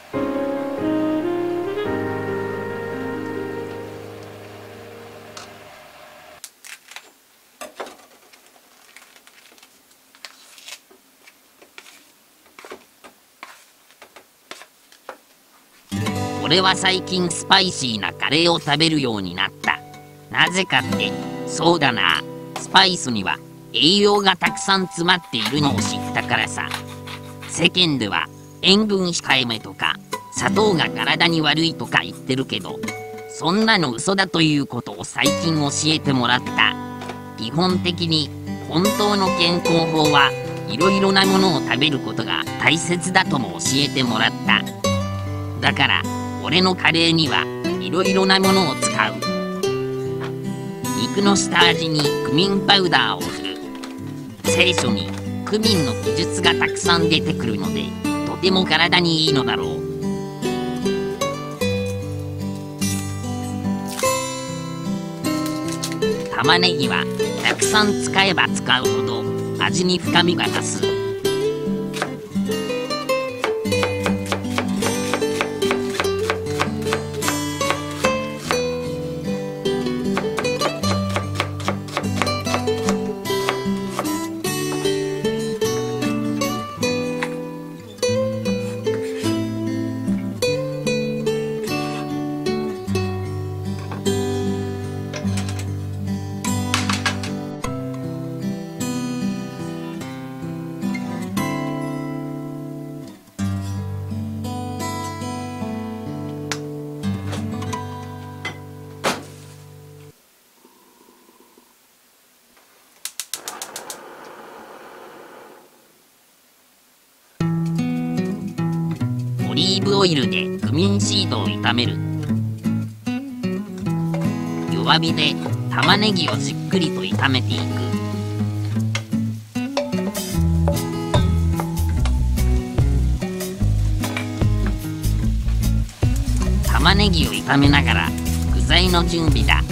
俺は最近スパイシーなカレーを食べるようになった。なぜかって、そうだな、スパイスには栄養がたくさん詰まっているのを知ったからさ。世間では塩分控えめとか砂糖が体に悪いとか言ってるけど、そんなの嘘だということを最近教えてもらった。基本的に本当の健康法はいろいろなものを食べることが大切だとも教えてもらった。だから俺のカレーにはいろいろなものを使う。肉の下味にクミンパウダーを振る。聖書にクミンの記述がたくさん出てくるので、とても体にいいのだろう。玉ねぎはたくさん使えば使うほど味に深みが増す。オリーブオイルでクミンシードを炒める。弱火で玉ねぎをじっくりと炒めていく。玉ねぎを炒めながら具材の準備だ。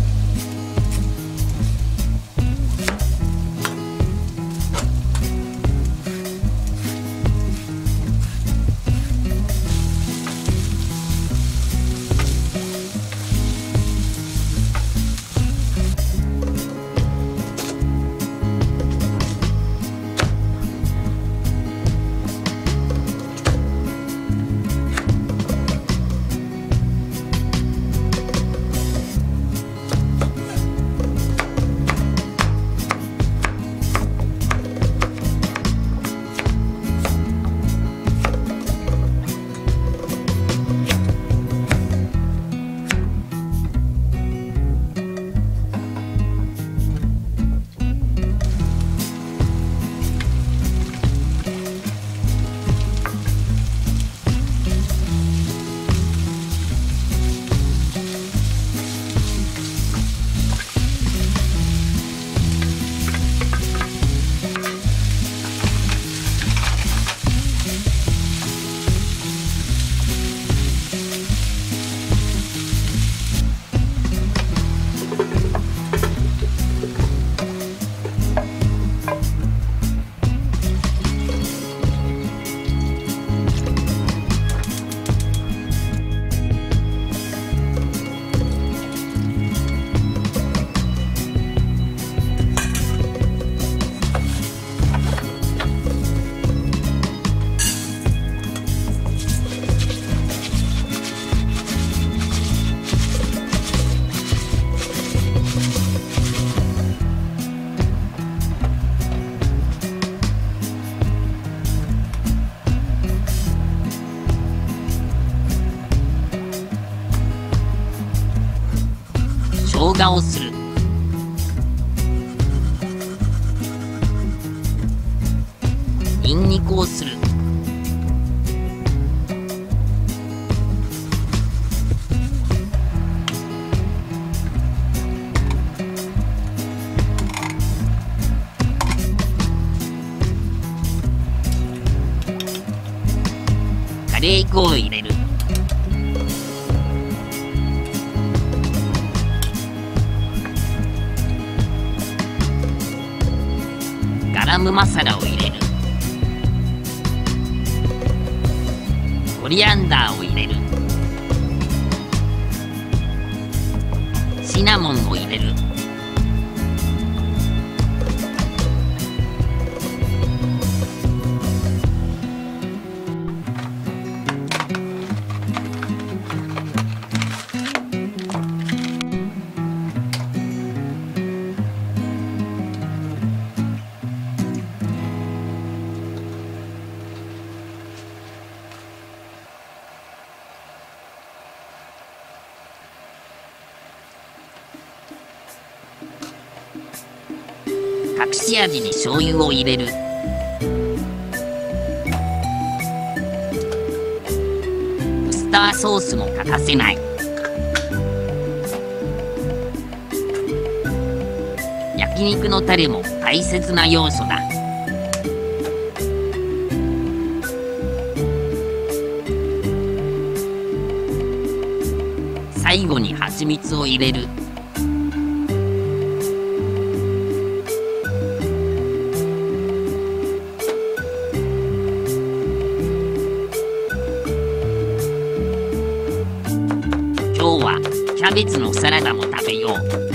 生姜をする。ニンニクをする。カレー粉を入れる。ガラムマサラを入れる。こコリアンダーを入れる。シナモンを入れる。隠し味に醤油を入れる。ウスターソースも欠かせない。焼肉のタレも大切な要素だ。最後に蜂蜜を入れる。今日はキャベツのサラダも食べよう。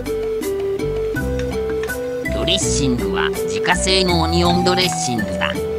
ドレッシングは自家製のオニオンドレッシングだ。